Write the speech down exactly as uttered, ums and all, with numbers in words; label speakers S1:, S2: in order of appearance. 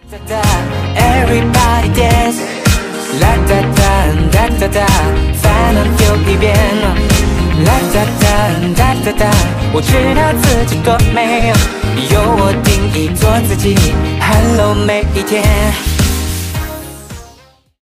S1: Everybody dance， 啦哒哒哒哒哒，烦恼丢一边，啦哒哒哒哒哒，我知道自己多美，由我定义做自己。Hello， 每一天。